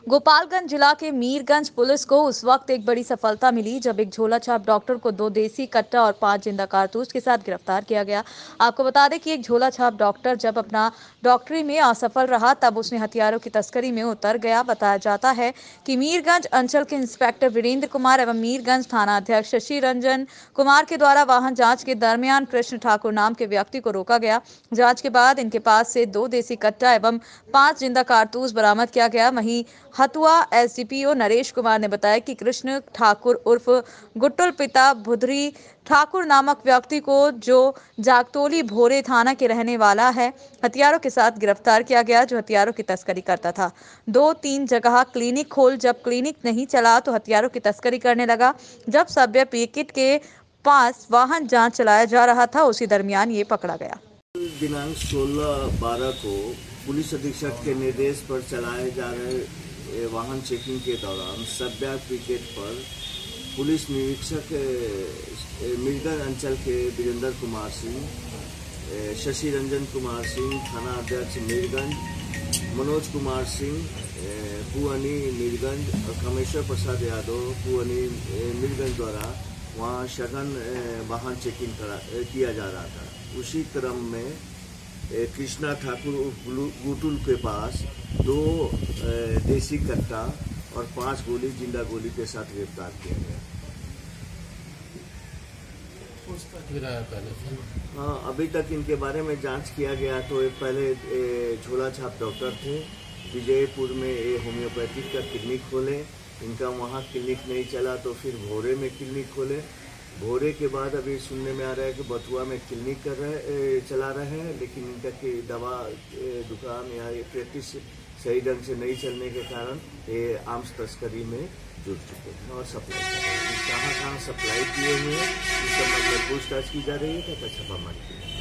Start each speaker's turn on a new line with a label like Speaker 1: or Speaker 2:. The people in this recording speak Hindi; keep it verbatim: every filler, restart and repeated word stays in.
Speaker 1: गोपालगंज जिला के मीरगंज पुलिस को उस वक्त एक बड़ी सफलता मिली जब एक झोला छाप डॉक्टर को दो देसी कट्टा और पांच जिंदा कारतूस के साथ गिरफ्तार किया गया। आपको बता दें कि एक झोला छाप डॉक्टर जब अपना डॉक्टरी में असफल रहा तब उसने हथियारों की तस्करी में उतर गया। बताया जाता है कि मीरगंज अंचल के इंस्पेक्टर वीरेंद्र कुमार एवं मीरगंज थाना अध्यक्ष शशि रंजन कुमार के द्वारा वाहन जांच के दरमियान कृष्ण ठाकुर नाम के व्यक्ति को रोका गया। जांच के बाद इनके पास से दो देसी कट्टा एवं पांच जिंदा कारतूस बरामद किया गया। वहीं हथुआ एसडीपीओ नरेश कुमार ने बताया कि कृष्ण ठाकुर उर्फ गुट्टुल पिता बुधरी ठाकुर नामक व्यक्ति को, जो जागतोली भोरे थाना के रहने वाला है, हथियारों के साथ गिरफ्तार किया गया, जो हथियारों की तस्करी करता था। दो तीन जगह क्लिनिक खोल, जब क्लिनिक नहीं चला तो हथियारों की तस्करी करने लगा। जब सभ्य पैकेट के पास वाहन जांच चलाया जा रहा था, उसी दरमियान ये पकड़ा गया।
Speaker 2: दिनांक सोलह बारह को पुलिस अधीक्षक के निर्देश पर चलाए जा रहे वाहन चेकिंग के दौरान सभ्या क्रिकेट पर पुलिस निरीक्षक मीरगंज अंचल के वीरेंद्र कुमार सिंह, शशि रंजन कुमार सिंह थाना अध्यक्ष मीरगंज, मनोज कुमार सिंह पुअनी मीरगंज और कामेश्वर प्रसाद यादव पुअनी मीरगंज द्वारा वहाँ सघन वाहन चेकिंग करा किया जा रहा था। उसी क्रम में कृष्णा ठाकुर गुटुल के पास दो देसी कट्टा और पांच गोली जिंदा गोली के साथ गिरफ्तार किया गया। हाँ, अभी तक इनके बारे में जांच किया गया तो ये पहले झोला छाप डॉक्टर थे, विजयपुर में ये होम्योपैथिक का क्लिनिक खोले। इनका वहाँ क्लिनिक नहीं चला तो फिर भोरे में क्लिनिक खोले। भोरे के बाद अभी सुनने में आ रहा है कि बथुआ में क्लिनिक कर रहे चला रहे हैं, लेकिन इनका की दवा दुकान या प्रैक्टिस सही ढंग से नहीं चलने के कारण ये आर्म्स तस्करी में जुट चुके हैं और सप्लाई कर रहे हैं। कहाँ कहाँ सप्लाई किए हुए हैं इस संबंध में पूछताछ की जा रही है तथा छापामारी की।